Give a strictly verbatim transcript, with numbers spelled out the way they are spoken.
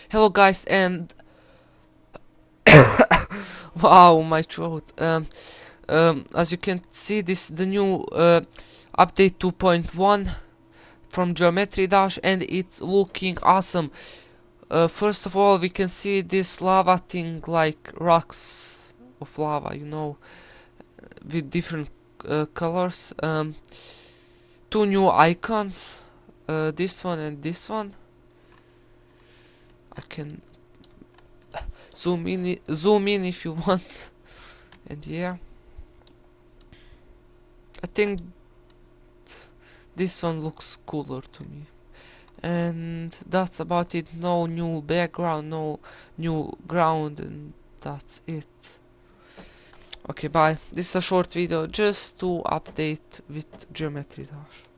Hello guys, and wow, my throat. Um, um, as you can see, this is the new uh, update two point one from Geometry Dash, and it's looking awesome. Uh, first of all, we can see this lava thing, like rocks of lava, you know, with different uh, colors. Um, two new icons, uh, this one and this one. I can zoom in, zoom in if you want, and yeah, I think this one looks cooler to me. And that's about it. No new background, no new ground, and that's it. Okay, bye. This is a short video just to update with Geometry Dash.